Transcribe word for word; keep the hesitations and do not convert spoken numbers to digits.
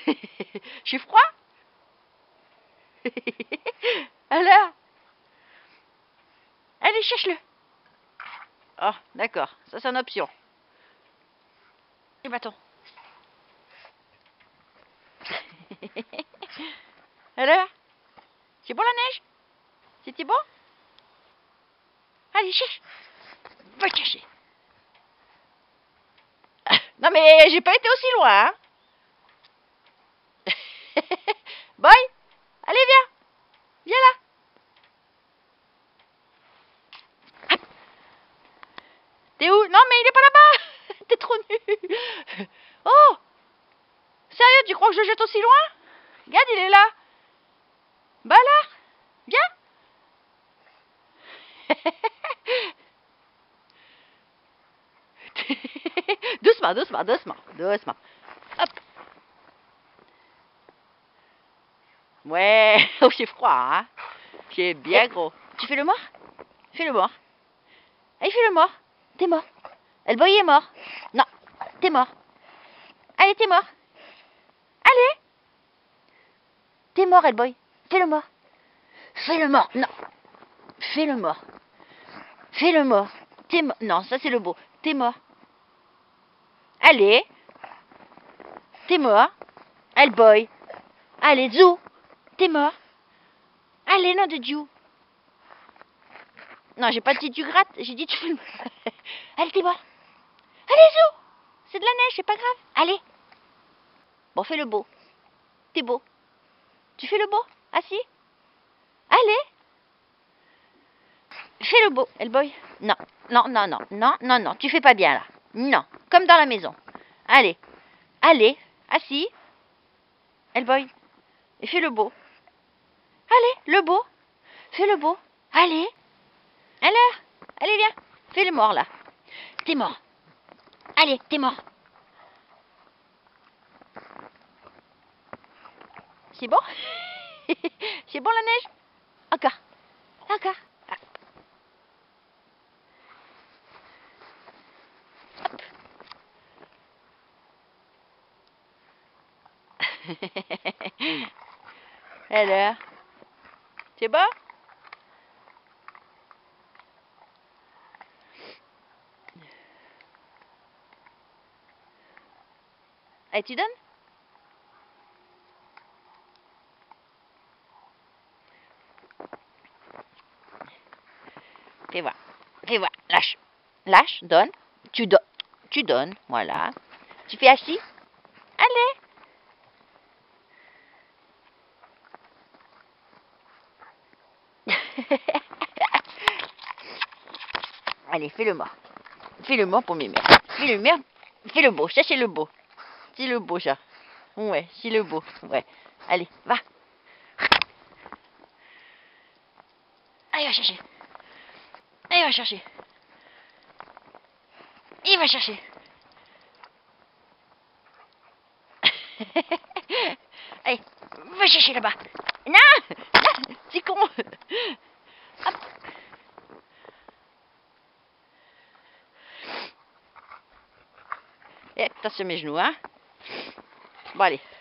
J'ai froid. Alors? Allez, cherche-le. Oh, d'accord. Ça, c'est une option. Les bâtons. Alors? C'est bon la neige? C'était bon? Allez, cherche. Va chercher. Non, mais j'ai pas été aussi loin, hein. Boy, allez, viens. Viens là. Hop. T'es où? Non, mais il est pas là-bas. T'es trop nul. Oh, sérieux, tu crois que je jette aussi loin? Regarde, il est là. Bah là, viens. Doucement, doucement, doucement, doucement. Hop. Ouais, oh, c'est froid, hein. C'est bien gros. Tu fais le mort? Fais le mort. Allez, fais le mort. T'es mort. Hellboy est mort. Non, t'es mort. Allez, t'es mort. Allez. T'es mort, Hellboy. Fais le mort. Fais le mort. Non. Fais le mort. Fais le mort. T'es mort. Non, ça c'est le beau. T'es mort. Allez. T'es mort. Hellboy. Allez, Zou. T'es mort. Allez, nom de Dieu. Non, j'ai pas dit tu grattes, j'ai dit tu fais le mort. Allez, t'es mort. Allez, Zou. C'est de la neige, c'est pas grave. Allez. Bon, fais le beau. T'es beau. Tu fais le beau? Assis. Allez. Fais le beau, Hellboy. Non, non, non, non, non, non, non. Tu fais pas bien là. Non, comme dans la maison. Allez. Allez. Assis. Hellboy. Et fais le beau. Allez, le beau. Fais le beau. Allez. Alors. Allez, viens. Fais le mort là. T'es mort. Allez, t'es mort. C'est bon? C'est bon la neige? Encore. Encore. Ah. Hop. Alors? C'est bon? Allez, tu donnes? Fais voir. Fais voir. Lâche. Lâche, donne. Tu donnes. Tu donnes. Voilà. Tu fais assis. Allez. Allez, fais le mort. Fais le mort pour mes mères. Fais le mort. Fais le beau. Ça, c'est le beau. C'est le beau, ça. Ouais, c'est le beau. Ouais. Allez, va. Allez, va chercher. Allez, va chercher. Il va chercher. Allez, va chercher là-bas. Non, non, c'est con. Hop. Et attention mes genoux, hein. Bon, allez.